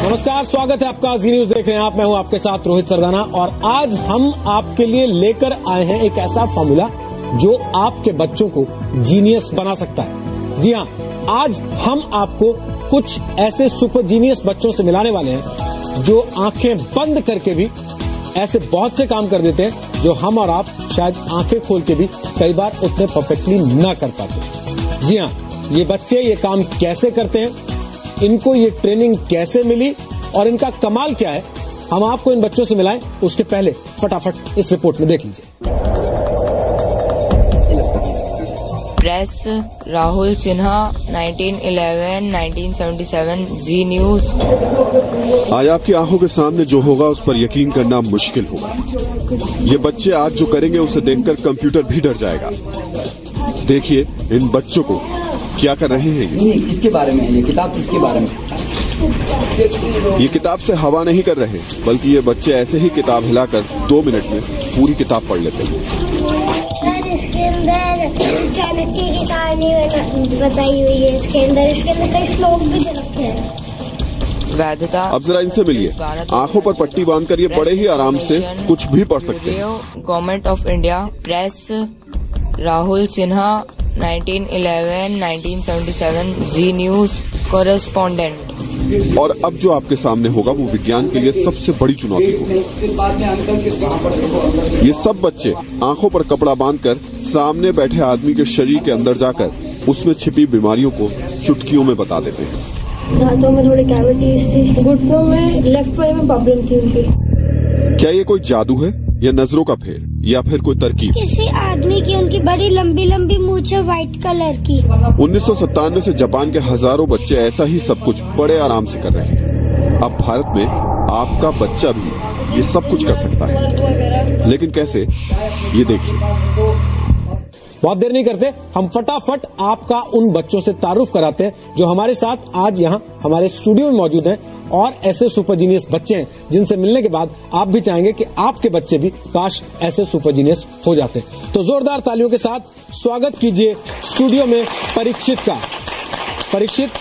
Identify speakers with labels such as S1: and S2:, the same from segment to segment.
S1: नमस्कार, स्वागत है आपका जी न्यूज देख रहे हैं आप। मैं हूं आपके साथ रोहित सरदाना और आज हम आपके लिए लेकर आए हैं एक ऐसा फॉर्मूला जो आपके बच्चों को जीनियस बना सकता है। जी हां, आज हम आपको कुछ ऐसे सुपर जीनियस बच्चों से मिलाने वाले हैं जो आंखें बंद करके भी ऐसे बहुत से काम कर देते हैं जो हम और आप शायद आंखें खोल के भी कई बार उतने परफेक्टली ना कर पाते। जी हां, ये बच्चे ये काम कैसे करते हैं, इनको ये ट्रेनिंग कैसे मिली और इनका कमाल क्या है, हम आपको इन बच्चों से मिलाएं। उसके पहले फटाफट इस रिपोर्ट में देख लीजिए।
S2: Press Rahul Sinha 1911-1977 Zee news.
S3: आज आपकी आंखों के सामने जो होगा उस पर यकीन करना मुश्किल होगा। ये बच्चे आज जो करेंगे उसे देखकर कंप्यूटर भी डर जाएगा। देखिए इन बच्चों को क्या कर रहे हैं।
S4: ये किसके बारे में है? ये किताब किसके बारे में?
S3: ये किताब से हवा नहीं कर रहे, बल्कि ये बच्चे ऐसे ही किताब हिलाकर 2 मिनट में पूरी किताब पढ़ लेते हैं।
S5: इसके अंदर चाणक्य की कहानी बताई हुई है। इसके अंदर कई श्लोक भी दे रखे हैं।
S2: वैधता।
S3: अब जरा इनसे मिलिए। आंखों पर पट्टी बांधकर ये बड़े ही आराम से कुछ भी पढ़ सकते हैं।
S2: Government of India. Press Rahul Sinha 1911-1977 Zee news correspondent.
S3: और अब जो आपके सामने होगा वो विज्ञान के लिए सबसे बड़ी चुनौती होगी। ये सब बच्चे आंखों पर कपड़ा बांधकर सामने बैठे आदमी के शरीर के अंदर जाकर उसमें छिपी बीमारियों को चुटकियों में बता देते हैं।
S6: दांतों में थोड़ी कैविटीज थी, घुटनों में, लेफ्ट पाई में प्रॉब्लम थी उनकी। क्या
S3: ये कोई जादू है या नजरों का फेर या फिर कोई तरकीब?
S5: किसी आदमी की उनकी बड़ी लंबी लंबी मूंछ है व्हाइट कलर की।
S3: 1997 से जापान के हजारों बच्चे ऐसा ही सब कुछ बड़े आराम से कर रहे हैं। अब भारत में आपका बच्चा भी ये सब कुछ कर सकता है, लेकिन कैसे, ये देखिए।
S1: बहुत देर नहीं करते, हम फटाफट आपका उन बच्चों से तारुफ कराते हैं जो हमारे साथ आज यहाँ हमारे स्टूडियो में मौजूद हैं और ऐसे सुपर जीनियस बच्चे हैं जिनसे मिलने के बाद आप भी चाहेंगे कि आपके बच्चे भी काश ऐसे सुपर जीनियस हो जाते। तो जोरदार तालियों के साथ स्वागत कीजिए स्टूडियो में परीक्षित का। परीक्षित,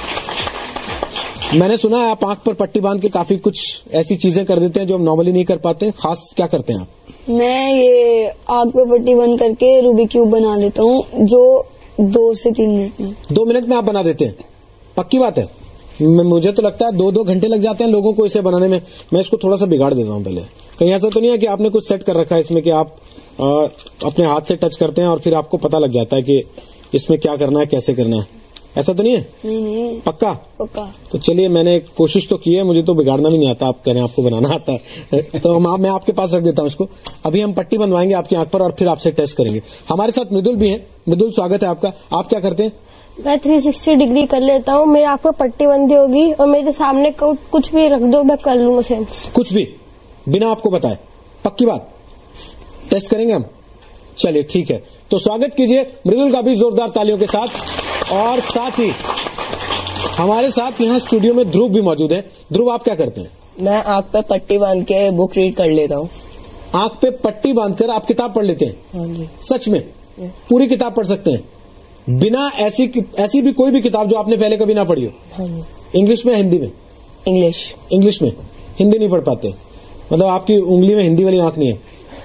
S1: मैंने सुना है आप आंख पर पट्टी बांध के काफी कुछ ऐसी चीजें कर देते हैं जो हम नॉर्मली नहीं कर पाते। खास क्या करते हैं आप?
S6: मैं ये आग पे पट्टी बंद करके रूबिक क्यूब बना लेता हूँ जो 2 से 3 मिनट में।
S1: 2 मिनट में आप बना देते हैं? पक्की बात है? मुझे तो लगता है 2-2 घंटे लग जाते हैं लोगों को इसे बनाने में। मैं इसको थोड़ा सा बिगाड़ देता हूँ पहले। कहीं ऐसा तो नहीं है कि आपने कुछ सेट कर रखा है इसमें कि आप अपने हाथ से टच करते हैं और फिर आपको पता लग जाता है कि इसमें क्या करना है, कैसे करना है? ऐसा तो नहीं है?
S6: नहीं।
S1: पक्का?
S6: पक्का।
S1: तो चलिए, मैंने कोशिश तो की है, मुझे तो बिगाड़ना भी नहीं आता। आप कह रहे हैं आपको बनाना आता है तो मैं आपके पास रख देता हूँ इसको। अभी हम पट्टी बनवाएंगे आपकी आंख पर और फिर आपसे टेस्ट करेंगे। हमारे साथ मृदुल भी हैं। मृदुल, स्वागत है आपका। आप क्या करते हैं?
S6: मैं 360 डिग्री कर लेता हूँ। मेरी आंख पर पट्टी बंदी होगी और मेरे सामने कुछ भी रख दो, मैं कर लूंगा सेंस। कुछ भी बिना आपको बताए? पक्की बात? टेस्ट करेंगे हम। चलिए ठीक है, तो स्वागत कीजिए मृदुल का भी जोरदार तालियों के साथ। और साथ ही हमारे साथ यहाँ स्टूडियो में ध्रुव भी मौजूद है। ध्रुव, आप क्या करते हैं?
S2: मैं आंख पे पट्टी बांध के बुक रीड कर लेता हूँ।
S1: आंख पे पट्टी बांधकर आप किताब पढ़ लेते हैं?
S2: हाँ जी।
S1: सच में? पूरी किताब पढ़ सकते हैं बिना ऐसी भी कोई भी किताब जो आपने पहले कभी ना पढ़ी हो?
S2: हाँ जी।
S1: इंग्लिश में, हिंदी में? इंग्लिश में। हिंदी नहीं पढ़ पाते? मतलब आपकी उंगली में हिंदी वाली आंख नहीं है?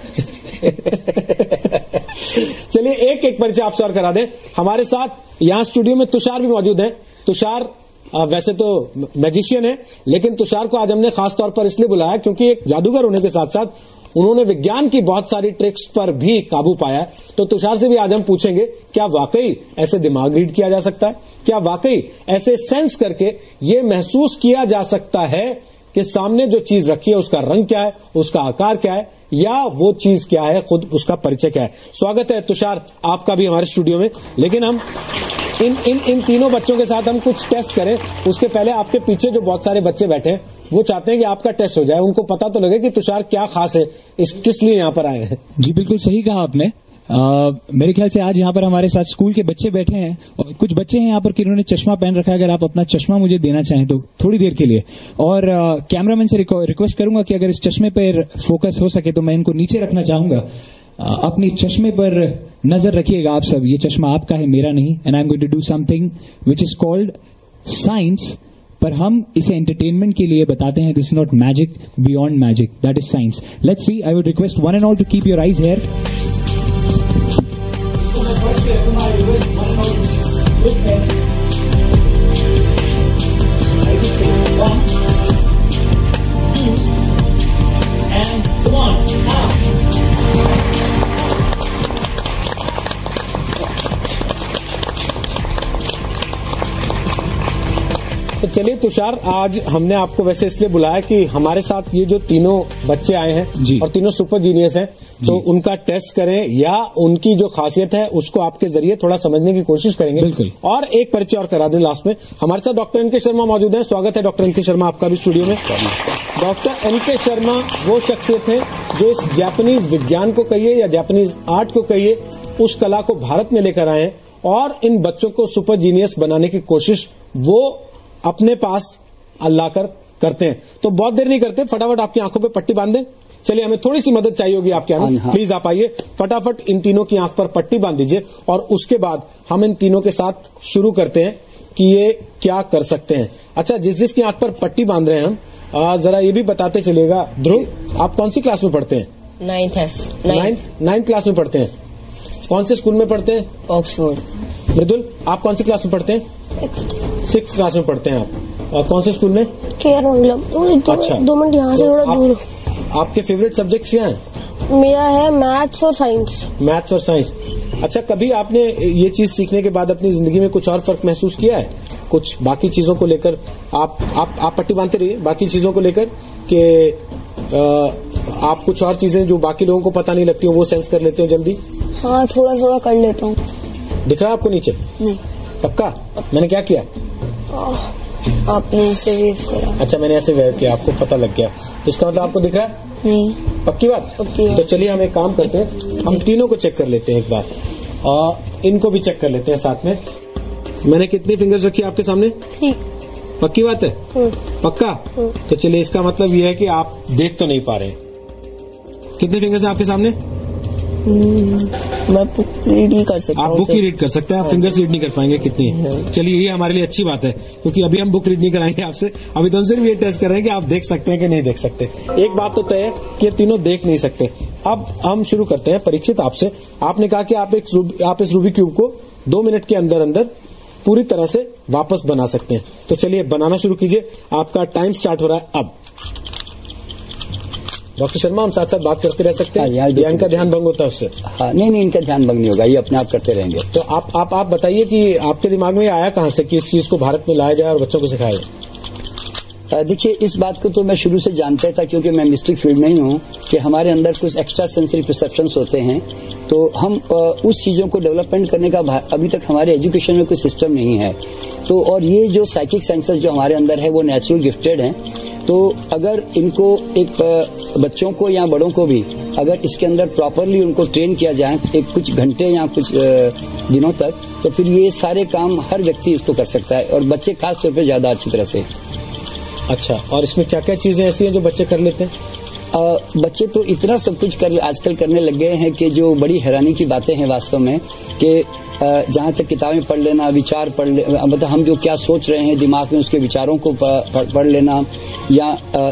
S1: चलिए एक एक परिचय आपसे और करा दें। हमारे साथ यहाँ स्टूडियो में तुषार भी मौजूद हैं। तुषार वैसे तो मैजिशियन है, लेकिन तुषार को आज हमने खास तौर पर इसलिए बुलाया क्योंकि एक जादूगर होने के साथ साथ उन्होंने विज्ञान की बहुत सारी ट्रिक्स पर भी काबू पाया है। तो तुषार से भी आज हम पूछेंगे, क्या वाकई ऐसे दिमाग रीड किया जा सकता है? क्या वाकई ऐसे सेंस करके ये महसूस किया जा सकता है कि सामने जो चीज रखी है उसका रंग क्या है, उसका आकार क्या है, या वो चीज क्या है, खुद उसका परिचय क्या है? स्वागत है तुषार आपका भी हमारे स्टूडियो में। लेकिन हम इन तीनों बच्चों के साथ हम कुछ टेस्ट करें उसके पहले आपके पीछे जो बहुत सारे बच्चे बैठे हैं वो चाहते हैं कि आपका टेस्ट हो जाए, उनको पता तो लगे कि तुषार क्या खास है, किस लिए यहाँ पर आए हैं।
S7: जी बिल्कुल सही कहा आपने। मेरे ख्याल से आज यहाँ पर हमारे साथ स्कूल के बच्चे बैठे हैं और कुछ बच्चे हैं यहाँ पर जिन्होंने चश्मा पहन रखा है। अगर आप अपना चश्मा मुझे देना चाहें तो थोड़ी देर के लिए, और कैमरामैन से रिक्वेस्ट करूंगा कि अगर इस चश्मे पर फोकस हो सके तो मैं इनको नीचे रखना चाहूंगा। अपनी चश्मे पर नजर रखिएगा आप सब। ये चश्मा आपका है, मेरा नहीं। And I am going to do something which is called science पर हम इसे एंटरटेनमेंट के लिए बताते हैं. This is not magic, beyond magic, that is science. Let's see. I would request one and all to keep your eyes here.
S1: तो चलिए तुषार, आज हमने आपको वैसे इसलिए बुलाया कि हमारे साथ ये जो तीनों बच्चे आए हैं
S7: जी,
S1: और तीनों सुपर जीनियस हैं, तो उनका टेस्ट करें या उनकी जो खासियत है उसको आपके जरिए थोड़ा समझने की कोशिश करेंगे.
S7: बिल्कुल.
S1: और एक परिचय और करा दें लास्ट में. हमारे साथ डॉक्टर एनके शर्मा मौजूद हैं. स्वागत है डॉक्टर एनके शर्मा आपका भी स्टूडियो में. डॉक्टर एनके शर्मा वो शख्सियत है जो इस जापानीज विज्ञान को कहिए या जापानीज आर्ट को कहिए, उस कला को भारत में लेकर आए हैं और इन बच्चों को सुपर जीनियस बनाने की कोशिश वो अपने पास लाकर करते हैं. तो बहुत देर नहीं करते, फटाफट आपकी आंखों पे पट्टी बांध दें. चलिए, हमें थोड़ी सी मदद चाहिए होगी आपके यहाँ. प्लीज आप आइए, फटाफट इन तीनों की आंख पर पट्टी बांध दीजिए और उसके बाद हम इन तीनों के साथ शुरू करते हैं कि ये क्या कर सकते हैं. अच्छा, जिसकी आंख पर पट्टी बांध रहे हैं हम, जरा ये भी बताते चलिएगा. ध्रुव, आप कौन सी क्लास में पढ़ते हैं? नाइन्थ क्लास में पढ़ते हैं. कौन से स्कूल में पढ़ते हैं?
S2: ऑक्सफोर्ड.
S1: मृदुल, आप कौन सी क्लास में पढ़ते हैं? 6th क्लास में पढ़ते हैं आप. और कौन से स्कूल में?
S6: केयर मंगलम. अच्छा, 2 मिनट यहाँ से थोड़ा दूर.
S1: आपके फेवरेट सब्जेक्ट्स क्या हैं?
S6: मेरा है मैथ्स और साइंस.
S1: मैथ्स और साइंस. अच्छा, कभी आपने ये चीज सीखने के बाद अपनी जिंदगी में कुछ और फर्क महसूस किया है? कुछ बाकी चीजों को लेकर आप पट्टी बांधते रहिए. बाकी चीजों को लेकर कि आप कुछ और चीजें जो बाकी लोगों को पता नहीं लगती हो वो सेंस कर लेते हो जल्दी?
S6: हाँ, थोड़ा थोड़ा कर लेता हूँ.
S1: दिख रहा है आपको नीचे?
S6: नहीं.
S1: पक्का? मैंने क्या किया?
S6: आपने ऐसे वेव किया.
S1: अच्छा, मैंने ऐसे वेव किया, आपको पता लग गया. तो इसका मतलब आपको दिख रहा है?
S6: नहीं.
S1: पक्की बात?
S6: पक्की.
S1: तो चलिए हम एक काम करते हैं, हम तीनों को चेक कर लेते हैं एक बार और इनको भी चेक कर लेते हैं साथ में. मैंने कितनी फिंगर्स रखी आपके सामने?
S6: 3.
S1: पक्की बात है? पक्का? तो चलिए, इसका मतलब ये है कि आप देख तो नहीं पा रहे हैं. कितने फिंगर्स हैं आपके सामने?
S2: मैं बुक रीड ही कर सकता हूँ.
S1: आप बुक ही रीड कर सकते हैं, आप फिंगर्स रीड नहीं कर पाएंगे कितनी है. चलिए, ये हमारे लिए अच्छी बात है क्योंकि अभी हम बुक रीड नहीं कराएंगे आपसे. अभी तो हम सिर्फ ये टेस्ट कर रहे हैं कि आप देख सकते हैं कि नहीं देख सकते. एक बात तो तय है कि ये तीनों देख नहीं सकते. अब हम शुरू करते हैं. परीक्षित, आपसे आपने कहा कि आप इस रूबिक क्यूब को 2 मिनट के अंदर अंदर पूरी तरह से वापस बना सकते हैं. तो चलिए, बनाना शुरू कीजिए. आपका टाइम स्टार्ट हो रहा है अब. डॉक्टर शर्मा, हम साथ साथ बात करते रह सकते हैं या इनका ध्यान भंग होता है उससे?
S4: हाँ, नहीं, इनका ध्यान भंग नहीं होगा, ये अपने आप करते रहेंगे.
S1: तो आप बताइए कि आपके दिमाग में आया कहाँ से कि इस चीज को भारत में लाया जाए और बच्चों को सिखाया जाए?
S4: देखिए, इस बात को तो मैं शुरू से जानता था क्योंकि मैं मिस्टिक फील्ड में ही हूँ कि हमारे अंदर कुछ एक्स्ट्रा सेंसरी परसेप्शंस होते हैं. तो हम उस चीजों को डेवलपमेंट करने का अभी तक हमारे एजुकेशन में कोई सिस्टम नहीं है. तो और ये जो साइकिक सेंसर्स जो हमारे अंदर है वो नेचुरल गिफ्टेड हैं. तो अगर इनको एक बच्चों को या बड़ों को भी अगर इसके अंदर प्रॉपरली उनको ट्रेन किया जाए एक कुछ घंटे या कुछ दिनों तक, तो फिर ये सारे काम हर व्यक्ति इसको कर सकता है और बच्चे खास तौर पे ज्यादा अच्छी तरह से.
S1: अच्छा, और इसमें क्या क्या चीजें ऐसी हैं जो बच्चे कर लेते हैं?
S4: बच्चे तो इतना सब कुछ आजकल करने लग गए हैं कि जो बड़ी हैरानी की बातें हैं वास्तव में कि जहाँ तक किताबें पढ़ लेना, विचार पढ़ मतलब हम जो क्या सोच रहे हैं दिमाग में उसके विचारों को पढ़ लेना या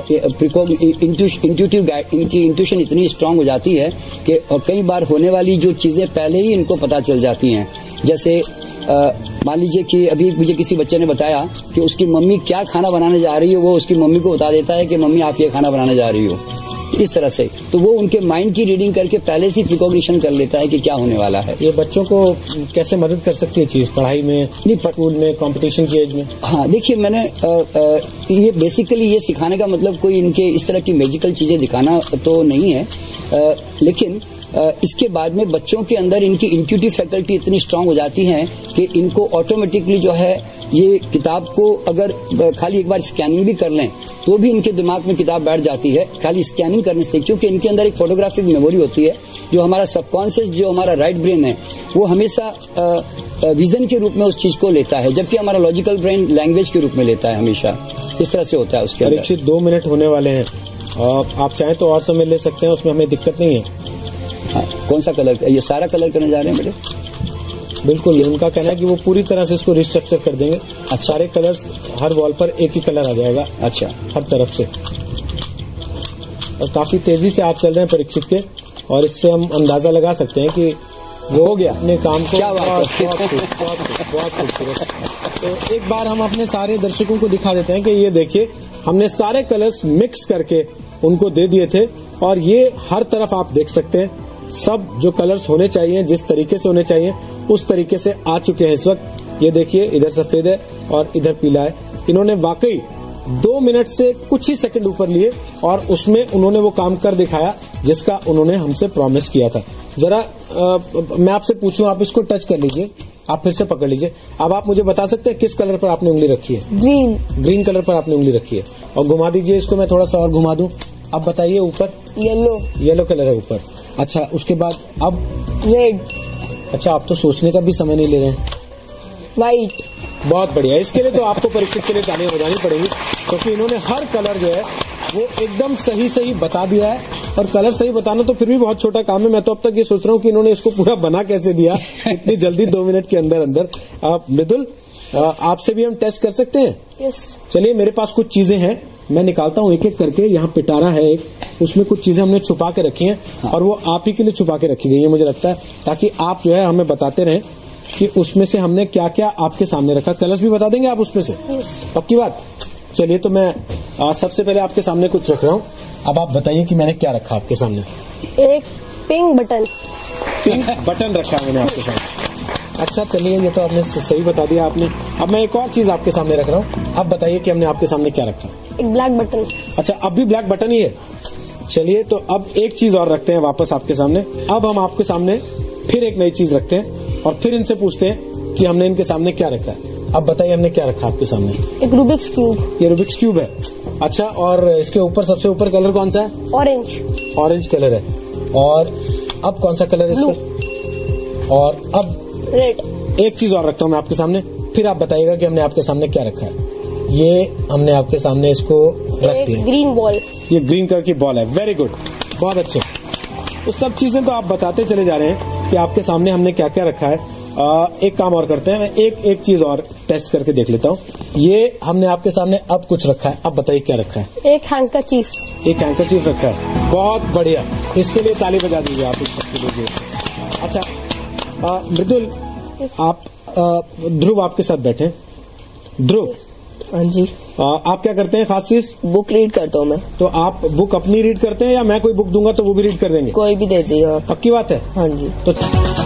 S4: इंट्यूटिव इनकी इंट्यूशन इतनी स्ट्रांग हो जाती है कि कई बार होने वाली जो चीजें पहले ही इनको पता चल जाती हैं. जैसे मान लीजिए कि अभी मुझे किसी बच्चे ने बताया कि उसकी मम्मी क्या खाना बनाने जा रही है, वो उसकी मम्मी को बता देता है कि मम्मी आप ये खाना बनाने जा रही हो, इस तरह से. तो वो उनके माइंड की रीडिंग करके पहले से प्रिकॉग्निशन कर लेता है कि क्या होने वाला है.
S1: ये बच्चों को कैसे मदद कर सकती है चीज पढ़ाई में, स्कूल में, कंपटीशन की एज में?
S4: हाँ, देखिए, मैंने ये बेसिकली ये सिखाने का मतलब कोई इनके इस तरह की मैजिकल चीजें दिखाना तो नहीं है, लेकिन इसके बाद में बच्चों के अंदर इनकी इंट्यूटिव फैकल्टी इतनी स्ट्रांग हो जाती है कि इनको ऑटोमेटिकली जो है ये किताब को अगर खाली एक बार स्कैनिंग भी कर लें तो भी इनके दिमाग में किताब बैठ जाती है खाली स्कैनिंग करने से, क्योंकि इनके अंदर एक फोटोग्राफिक मेमोरी होती है. जो हमारा सबकॉन्शियस, जो हमारा राइट ब्रेन है, वो हमेशा विजन के रूप में उस चीज को लेता है, जबकि हमारा लॉजिकल ब्रेन लैंग्वेज के रूप में लेता है हमेशा. इस तरह से होता है उसके अंदर.
S1: परीक्षित 2 मिनट होने वाले हैं, आप चाहें तो और समय ले सकते हैं, उसमें हमें दिक्कत नहीं है.
S4: हाँ, कौन सा कलर? ये सारा कलर करने जा रहे हैं बेटे?
S1: बिल्कुल, उनका कहना है कि वो पूरी तरह से इसको रिस्ट्रक्चर कर देंगे। सारे कलर्स हर वॉल पर एक ही कलर आ जाएगा। अच्छा, हर तरफ से। और काफी तेजी से आप चल रहे हैं परीक्षित के, और इससे हम अंदाजा लगा सकते हैं कि वो हो गया अपने काम को। क्या बात है, बहुत खूबसूरत। तो एक बार हम अपने सारे दर्शकों को दिखा देते हैं कि ये देखिए, हमने सारे कलर्स मिक्स करके उनको दे दिए थे, और ये हर तरफ आप देख सकते हैं सब जो कलर्स होने चाहिए, जिस तरीके से होने चाहिए उस तरीके से आ चुके हैं इस वक्त। ये देखिए, इधर सफेद है और इधर पीला है। इन्होंने वाकई 2 मिनट से कुछ ही सेकंड ऊपर लिए और उसमें उन्होंने वो काम कर दिखाया जिसका उन्होंने हमसे प्रॉमिस किया था। जरा मैं आपसे पूछूं, आप इसको टच कर लीजिए, आप फिर से पकड़ लीजिए। अब आप मुझे बता सकते हैं किस कलर पर आपने उंगली रखी है? ग्रीन कलर पर आपने उंगली रखी है। और घुमा दीजिए इसको, मैं थोड़ा सा और घुमा दूं। अब बताइए, ऊपर येलो कलर है ऊपर। अच्छा, उसके बाद अब
S6: रेड।
S1: अच्छा, आप तो सोचने का भी समय नहीं ले रहे हैं।
S6: व्हाइट।
S1: बहुत बढ़िया, इसके लिए तो आपको परीक्षित के लिए तालियां बजानी पड़ेगी, क्योंकि इन्होंने हर कलर जो है वो एकदम सही बता दिया है। और कलर सही बताना तो फिर भी बहुत छोटा काम है। मैं तो अब तक ये सोच रहा हूँ कि इन्होंने इसको पूरा बना कैसे दिया इतनी जल्दी, 2 मिनट के अंदर अंदर। मृदुल, आपसे भी हम टेस्ट कर सकते हैं?
S6: यस।
S1: चलिए, मेरे पास कुछ चीजें हैं, मैं निकालता हूँ एक एक करके। यहाँ पिटारा है एक, उसमें कुछ चीजें हमने छुपा के रखी हैं। और वो आप ही के लिए छुपा के रखी गई है, मुझे लगता है, ताकि आप जो है हमें बताते रहें कि उसमें से हमने क्या क्या आपके सामने रखा। कलर्स भी बता देंगे आप उसमें से? पक्की बात। चलिए, तो मैं सबसे पहले आपके सामने कुछ रख रहा हूँ। अब आप बताइए कि मैंने क्या रखा आपके सामने।
S6: एक पिंक बटन।
S1: पिंक बटन रखा है मैंने आपके सामने। अच्छा, चलिए, ये तो आपने सही बता दिया आपने। अब मैं एक और चीज आपके सामने रख रहा हूँ। अब बताइए कि हमने आपके सामने क्या रखा।
S6: एक ब्लैक बटन।
S1: अच्छा, अब भी ब्लैक बटन ही है। चलिए, तो अब एक चीज और रखते हैं वापस आपके सामने। अब हम आपके सामने फिर एक नई चीज रखते हैं और फिर इनसे पूछते हैं कि हमने इनके सामने क्या रखा है। अब बताइए, हमने क्या रखा आपके सामने?
S6: एक रूबिक्स क्यूब।
S1: ये रूबिक्स क्यूब है। अच्छा, और इसके ऊपर सबसे ऊपर कलर कौन सा है? ऑरेंज कलर है। और अब कौन सा कलर है इस पर? और अब
S6: रेड।
S1: एक चीज और रखता हूँ मैं आपके सामने, फिर आप बताइएगा कि हमने आपके सामने क्या रखा है। ये हमने आपके सामने इसको रख दिया,
S6: ग्रीन बॉल।
S1: ये ग्रीन कलर की बॉल है। वेरी गुड, बहुत अच्छे। तो सब चीजें तो आप बताते चले जा रहे हैं कि आपके सामने हमने क्या क्या रखा है। एक काम और करते हैं, मैं एक चीज और टेस्ट करके देख लेता हूँ। ये हमने आपके सामने अब कुछ रखा है, अब बताइए क्या रखा है?
S6: एक हैंकरचीफ।
S1: एक हैंकरचीफ रखा है, बहुत बढ़िया। इसके लिए ताली बजा दीजिए आप इस सबके लिए। अच्छा, मृदुल, आप ध्रुव आपके साथ बैठे। ध्रुव।
S2: हाँ जी।
S1: आप क्या करते हैं खास चीज?
S2: बुक रीड करता हूँ मैं।
S1: तो आप बुक अपनी रीड करते हैं या मैं कोई बुक दूंगा तो वो भी रीड कर देंगे?
S2: कोई भी दे दिया।
S1: पक्की बात है?
S2: हाँ जी।
S1: तो